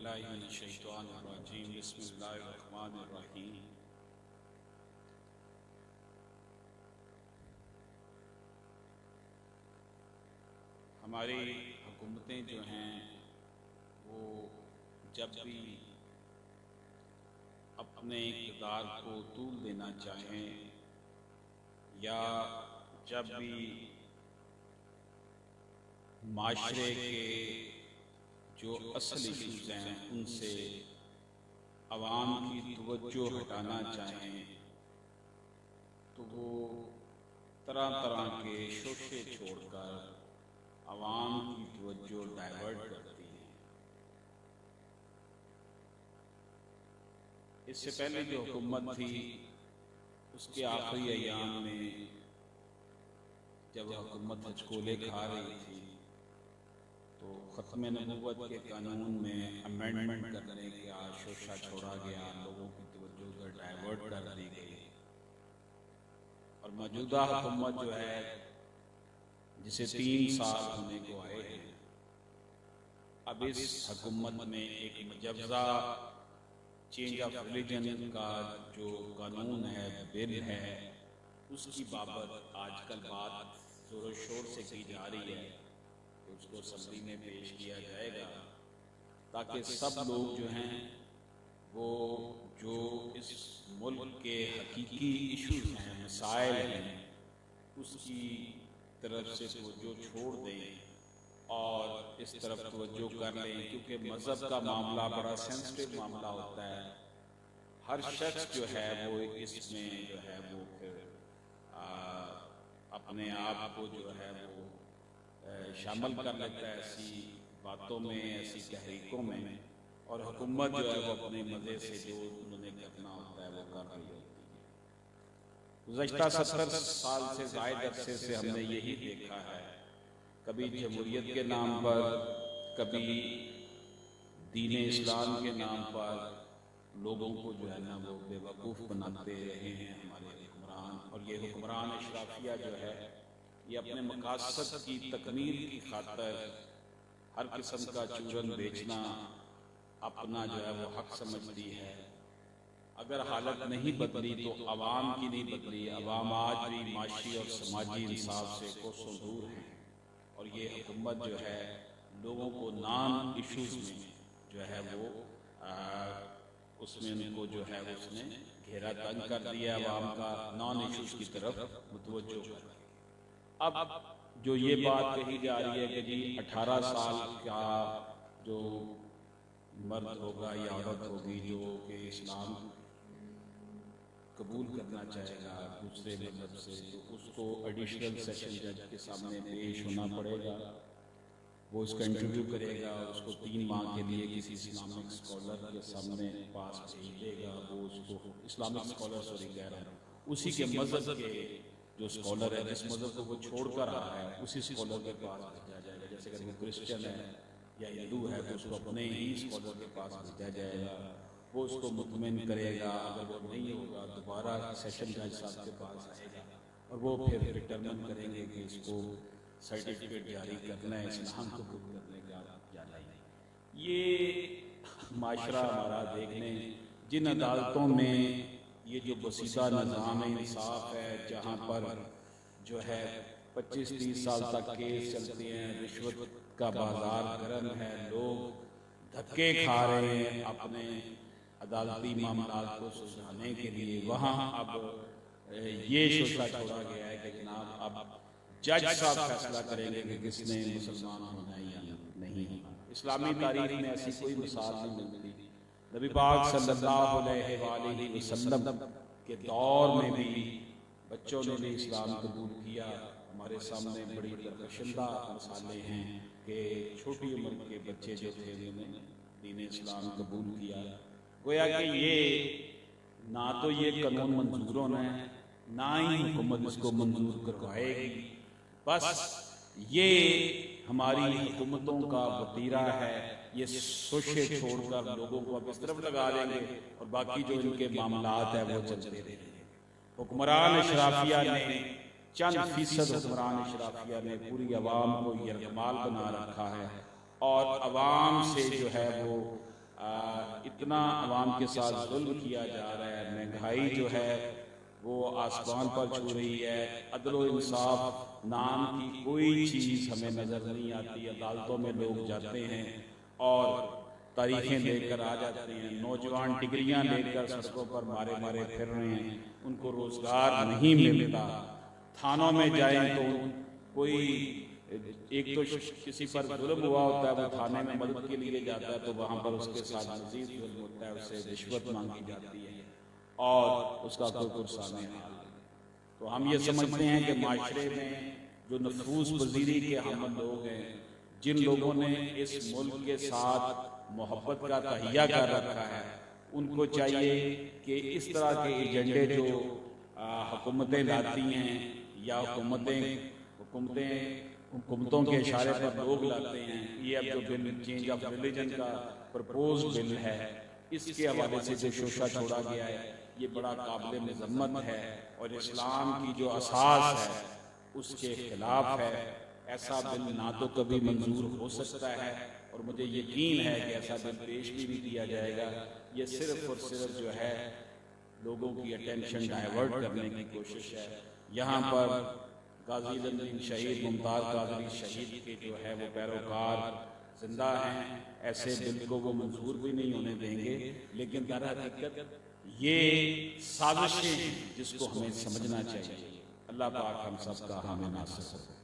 बिस्मिल्लाहिर्रहमानिर्रहीम। बिस्मिल्लाहिर्रहमानिर्रहीम। हमारी हुकूमतें जो हैं वो जब भी अपने इक़्तिदार को तूल देना चाहें या जब भी माशरे के जो असल इशूज़ हैं उनसे अवाम की तवज्जो हटाना चाहें तो वो तरह तरह के शोशे छोड़कर अवाम की तवज्जो डाइवर्ट करती है। इससे पहले जो हुकूमत थी उसके आखिरी अय्याम में जब हुकूमत हजकोले खा रही थी तो ख़त्म नबूवत के कानून में अमेंडमेंट करने का शोशा छोड़ा गया, लोगों की तवज्जो उधर डाइवर्ट कर दी गई और मौजूदा हुकूमत जो है जिसे 3 साल होने को आए हैं, अब इस हुकूमत में एक मुजव्वज़ा चेंज ऑफ रिलीजन का जो कानून है, बिल है, उसकी बाबत आजकल बात जोर शोर से की जा रही है। उसको असम्बली में पेश किया जाएगा ताकि सब लोग जो हैं वो जो इस मुल्क के हकीकी इशूज़ हैं, मसाइल हैं, उसकी तरफ से तवज्जो छोड़ दें और इस तरफ तवज्जो कर लें, क्योंकि मज़हब का मामला बड़ा सेंसिटिव मामला होता है। हर शख्स जो है वो इसमें जो है वो फिर अपने आप को जो है वो शामिल कर लेता है ऐसी बातों में, ऐसी तहरीकों में, और हुकूमत जो है वो अपने मज़े से जो उन्होंने करना होता है वो कर रही होती है। गुज़श्ता 70 साल से ज़ायद अरसे से हमने यही देखा है, कभी जमहूरियत के नाम पर, कभी दीन इस्लाम के नाम पर लोगों को जो है ना वो बेवकूफ़ बनाते रहे हैं हमारे हुक्मरान। और ये हुक्मरान अशराफिया जो है ये अपने मकासद की तकमील की खातिर हर किस्म का चूरन बेचना अपना जो है वो हक समझती है। अगर हालत नहीं बदली तो अवाम की नहीं बदली। अवाम आज भी माशी और समाजी इंसाफ से कोसों दूर है और ये हुकूमत जो है लोगों को नॉन इशूज़ में जो है वो उसमें उनको जो है उसने घेरा तंग कर दिया अवाम का, नॉन इशूज़ की तरफ मुतवज्जो कर। अब जो ये बात कही जा रही है कि जी 18 साल का जो मर्द होगा या औरत होगी जो कि इस्लाम कबूल करना चाहेगा दूसरे मजहब से, तो उसको एडिशनल सेशन जज के सामने पेश होना पड़ेगा। वो उसका इंटरव्यू करेगा, उसको 3 माह के लिए किसी इस्लामिक स्कॉलर के सामने पास भेज देगा। वो उसको इस्लामिक स्कॉलर सॉरी कह रहा है, उसी के मजहब के जो स्कॉलर है, जिस मजहब को वो छोड़ कर रहा है, उसी स्कॉलर के पास भेजा जाएगा। जैसे अगर वो क्रिश्चियन है या हिंदू है तो उसको अपने ही स्कॉलर के पास भेजा जाएगा। वो उसको मुतमिन करेगा, अगर वो नहीं होगा दोबारा सेशन जज साहब के पास आएगा और वो फिर डिटरमिन करेंगे कि इसको सर्टिफिकेट जारी करना है इस्लाम कबूल करने का या नहीं। ये माशरा हमारा देखने जिन अदालतों में ये जो बसीदा निज़ाम इंसाफ है, जहाँ पर जो है 25-30 साल तक केस चलते हैं, रिश्वत का बाजार गर्म है, लोग धक्के खा रहे हैं अपने अदालती मामलात को सुलझाने के लिए, वहाँ अब ये शोशा छोड़ा गया है कि जनाब अब जज साहब फैसला करेंगे कि किसने मुसलमान होना है या नहीं। इस्लामी तारीख में ऐसी कोई मिसाल नहीं मिलती। नबी पाक सल्लल्लाहु अलैहि वसल्लम के दौर में भी बच्चों ने भी इस्लाम कबूल किया। हमारे सामने बड़ी दरकशिंदा मिसालें हैं कि छोटी उम्र के बच्चे जो थे उन्होंने दीन इस्लाम कबूल किया। गोया कि ये ना तो ये कानून मंजूर होना है, ना ही हुकूमत इसको मंजूर करवाएगी। बस ये हमारी हुकूमतों का वतीरा है, ये सोशे छोड़कर लोगों को अब इस तरफ लगा देंगे और बाकी जो इनके मामलात है वो चलते रहेंगे। हुक्मरान अशराफिया ने चंद फीसद हुक्मरान अशराफिया ने पूरी अवाम को यरगमाल बना रखा है और अवाम से जो है वो इतना अवाम के साथ जुल्म किया जा रहा है, महंगाई जो है वो आसमान पर छू रही है, अदल व इंसाफ नाम की कोई चीज़ हमें नज़र नहीं आती। अदालतों में लोग जाते हैं और तारीखें लेकर आ जाते हैं, नौजवान डिग्रियां लेकर सड़कों पर मारे मारे फिर रहे हैं, उनको रोजगार नहीं मिलता। थानों में जाएं तो कोई एक तो किसी पर जुल्म हुआ होता है, वो थाने में मदद के लिए जाता है तो वहाँ पर उसके साथ मजीद जुल्म होता है, उससे रिश्वत मांगी जाती है और उसका कोई पुरसाने हाल नहीं। तो हम ये समझते हैं कि माशरे में जो नफूस पजीरी के हम लोग हैं, जिन लोगों ने इस मुल्क के साथ मोहब्बत का तहिया कर रखा है, उनको चाहिए कि इस तरह के एजेंडे जो हुकूमतें लाती हैं या हुकूमतों के इशारे पर लोग लाते हैं, ये अब जो बिल चेंज ऑफ रिलीजन का प्रपोज बिल है, इसके हवाले से जो शोशा छोड़ा गया है, ये बड़ा काबिल मज़म्मत है और इस्लाम की जो असास है उसके खिलाफ है। ऐसा बिल ना तो कभी मंजूर हो सकता है और मुझे यकीन है कि ऐसा बिल पेश भी किया जाएगा। ये सिर्फ और सिर्फ जो है लोगों की अटेंशन डाइवर्ट करने की कोशिश है। यहाँ पर गाजी जंदीन शहीद मुमताज़ कादरी शहीद के जो है वो पैरोकार जिंदा हैं, ऐसे बिल को वो मंजूर भी नहीं होने देंगे। लेकिन दर हकीकत ये साजिशें हैं जिसको हमें समझना चाहिए। अल्लाह पाक हम सब का हमें नासिर हो।